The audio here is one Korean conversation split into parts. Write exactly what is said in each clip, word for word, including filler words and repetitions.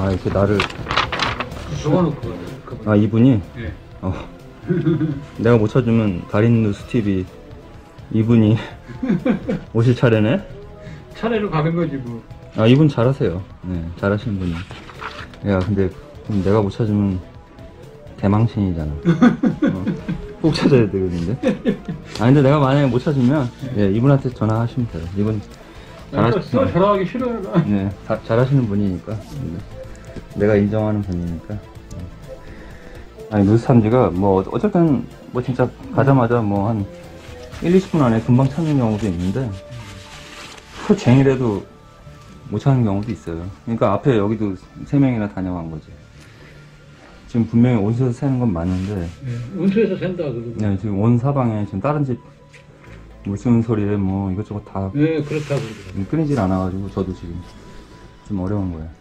아, 이렇게 나를. 적어놓고. 아, 이분이? 예. 어. 내가 못 찾으면 가린누스 티비 이분이 오실 차례네? 차례로 가는 거지, 뭐. 아, 이분 잘하세요. 네, 잘하시는 분이. 야, 근데 그럼 내가 못 찾으면 대망신이잖아. 어, 꼭 찾아야 되겠는데? 아, 근데 내가 만약에 못 찾으면, 예, 이분한테 전화하시면 돼요. 이분 잘하시... 써 전화하기 싫어요. 나. 네, 다, 잘하시는 분이니까. 내가 인정하는 분이니까. 아니, 누수탐지가 뭐 어쨌든 뭐 진짜 가자마자 뭐 한 일, 이십 분 안에 금방 찾는 경우도 있는데 그 쟁이라도 못 찾는 경우도 있어요. 그러니까 앞에 여기도 세 명이나 다녀간 거지. 지금 분명히 온수에서 새는 건 맞는데, 네, 온수에서 샌다 그러고. 네, 지금 온 사방에 지금 다른 집 물 쓰는 소리에 뭐 이것저것 다 네, 그렇다고 그러더라고요. 끊이질 않아가지고 저도 지금 좀 어려운 거예요.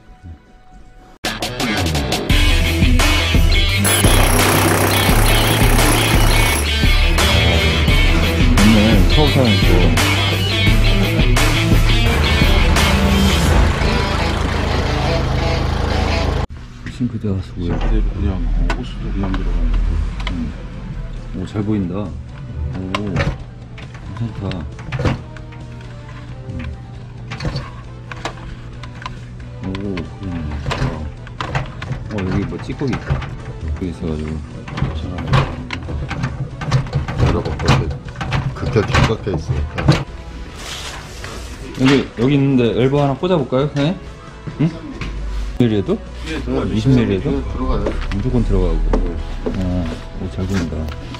오늘 서울타운 또 싱크대 가서 뭐야? 싱크대로 그냥 호스도 그냥 들어가는 거. 음. 오, 잘 보인다. 오, 괜찮다. 음. 오, 그러네. 어, 여기 뭐 찌꺼기 있다. 여기 있어가지고. 열어볼게. 급격히 꺾여 있으니까. 여기, 여기 있는데 엘보 하나 꽂아볼까요? 네? 응? 이십 밀리미터에도? 네, 들어가요. 이십 밀리미터에도? 네, 들어가요. 무조건 들어가고. 어, 오, 잘 보인다.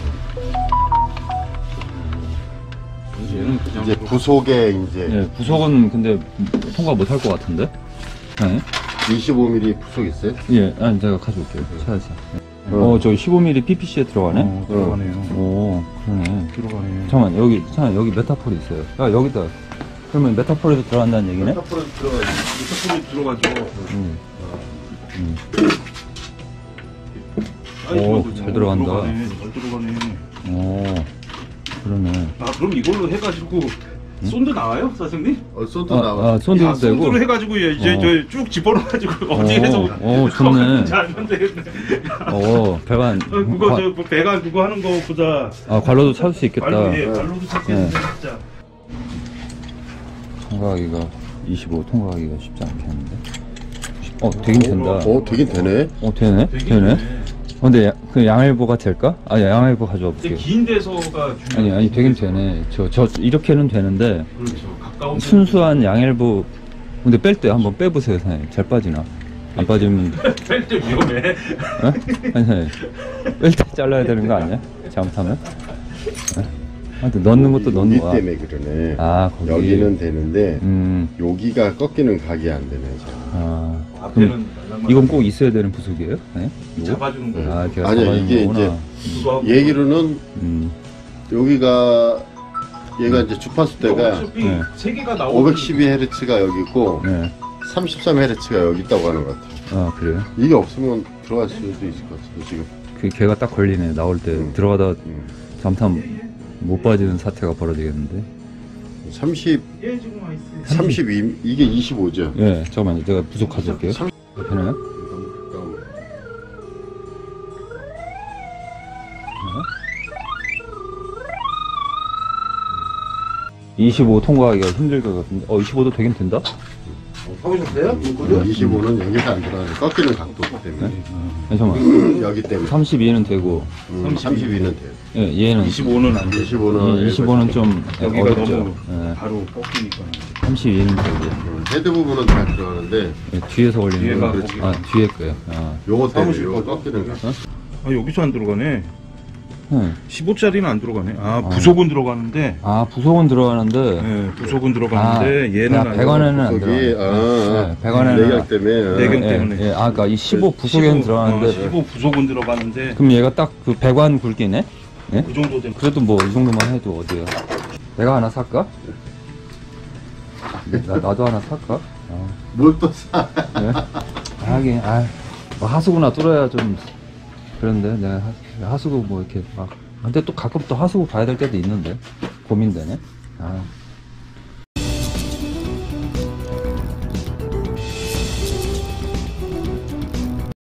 얘는 그냥 이제 부속에 이제 예, 부속은 근데 통과 못 할 것 같은데? 네? 이십오 밀리미터 부속 있어요? 예, 아니, 제가 가져올게요. 찾아서. 어, 저 십오 밀리미터 피피씨에 들어가네? 어, 들어가네요. 오, 그러네. 들어가네. 잠깐만, 여기, 잠깐 여기 메타폴이 있어요. 야, 여기다. 그러면 메타폴에도 들어간다는 얘기네? 메타폴에 들어가요. 메타폴이 들어가죠. 음. 음. 사이즈가 오, 잘 들어간다. 들어가네. 잘 들어가네. 오, 그러네. 아, 그럼 이걸로 해가지고 손도 나와요, 사장님? 어, 손도 아, 나와. 아, 손도 아, 되고. 손으로 해가지고 이제 어. 저 쭉 집어넣어가지고 어디 해서 오, 좋네. 잘 만들겠네. 오, 배관. 그거 과- 저 배관 그거 하는 거 보자. 아, 관로도 찾을 수 있겠다. 발로 예, 발로도 찾겠는데 진짜. 통과하기가 이십오 통과하기가 쉽지 않겠는데. 어, 되긴 된다. 어, 되긴 되네. 어, 되네? 되네? 어, 근데 야, 그 양일보가 될까? 아, 양일보 가져와 근데 볼게요. 긴 데서가 아니, 아니, 되긴 되네. 저, 저, 이렇게는 되는데, 그렇죠. 가까운 순수한 양일보, 근데 뺄 때 한번 빼보세요, 사장님. 잘 빠지나? 안 빠지면, 뺄때 위험해. 어? 아니, 사장님. 뺄 때 잘라야 되는 거 아니야? 잘못하면? 어? 하여튼 넣는 것도 넣는 여기 거야. 때문에 그러네. 아, 거기. 여기는 되는데 음, 여기가 꺾이는 각이 안 되네. 잘. 아. 앞에는 그럼 이건 꼭 있어야 되는 부속이에요? 네? 이거? 잡아주는 거예요. 아, 걔가 아니야, 잡아주는 이게 거구나. 그거 얘기로는 음. 여기가 얘가 이제 주파수대가 어차피 네. 세 개가 나오고 오백십이 헤르츠가 여기 있고 네. 삼십삼 헤르츠가 여기 있다고 하는 것 같아요. 아, 그래요? 이게 없으면 들어갈 수도 있을 것 같아요. 지금. 그 걔가 딱 걸리네. 나올 때 음. 들어가다 음. 잠깐 못 빠지는 사태가 벌어지겠는데. 삼십, 예, 지금 와 있어요. 삼십이 이게 이십오죠. 예, 잠깐만요. 제가 부속 가져올게요. 되나요? 이십오 통과하기가 힘들 것 같은데. 어, 이십오도 되긴 된다? 해보셨어요? 이십오는 여기가 안 들어가는 꺾이는 각도 때문에 아니, 잠깐만. 여기 때문에 삼십이는 되고, 음, 삼십이는 돼요. 예, 얘는. 이십오는 안 돼. 이십오는 이십오는 좀 여기가 어렵죠. 너무 예, 바로 꺾이니까. 삼십이는 되고. 음, 헤드 부분은 잘 들어가는데 예, 뒤에서 걸리는 뒤에가 거. 거기가. 아, 뒤에 거요. 아. 요거 때문에 사무실 요거 거죠? 꺾이는 각. 아, 여기서 안 들어가네. 네. 십오짜리는 안 들어가네. 아, 부속은 들어가는데. 아, 부속은 들어가는데. 예, 부속은 들어가는데 얘는 아, 안 백원에는 안 저기 들어가. 아, 네, 백원에는 내경 때문에 아, 내경 예, 때문에. 예, 아, 그러니까 이 십오 부속에는 십오, 들어가는데. 어, 십오 부속은 들어가는데 그럼 얘가 딱 그 백원 굵기네? 예? 그 정도 되면 그래도 뭐 이 정도만 해도 어디야? 내가 하나 살까? 나, 나도 하나 살까? 아, 뭘 또 사? 예? 하긴, 아, 뭐 하수구나 뚫어야 좀 그런데 내가 하, 하수구 뭐 이렇게 막. 근데 또 가끔 또 하수구 봐야 될 때도 있는데 고민되네. 아.